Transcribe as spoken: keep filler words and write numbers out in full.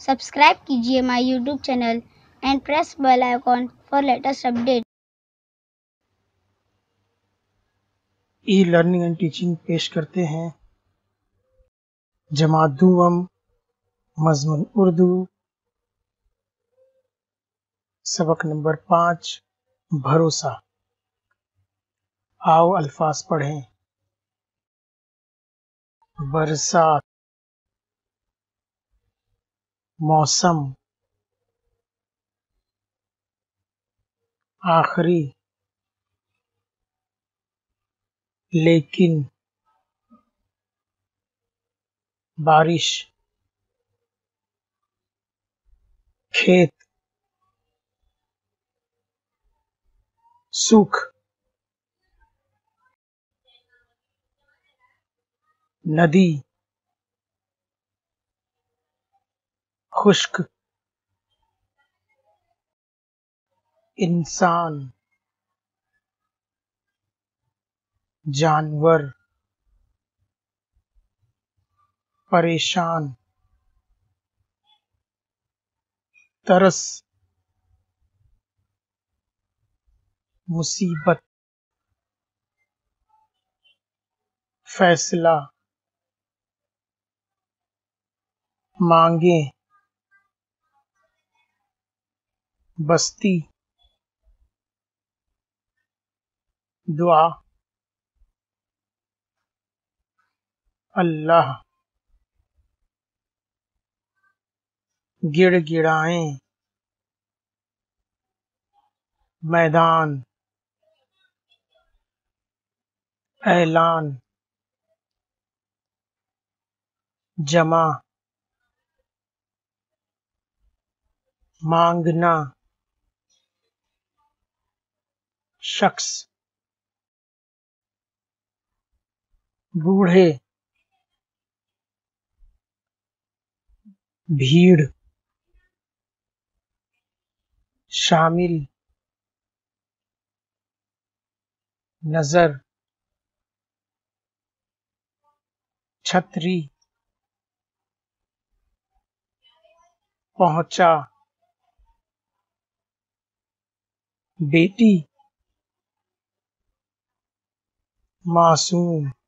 Subscribe कीजिए my YouTube channel and press bell icon for latest update. E learning and teaching पेश करते हैं जमात दुवम मज़मून उर्दू सबक नंबर पाँच भरोसा। आओ अल्फाज पढ़ें। बरसात, मौसम, आखिरी, लेकिन, बारिश, खेत, सूख, नदी, खुश्क, इंसान, जानवर, परेशान, तरस, मुसीबत, फैसला, मांगे, बस्ती, दुआ, अल्लाह, गिड़गिड़ाएं, मैदान, ऐलान, जमा, मांगना, शख्स, बूढ़े, भीड़, शामिल, नजर, छतरी, पहुंचा, बेटी, मासूम,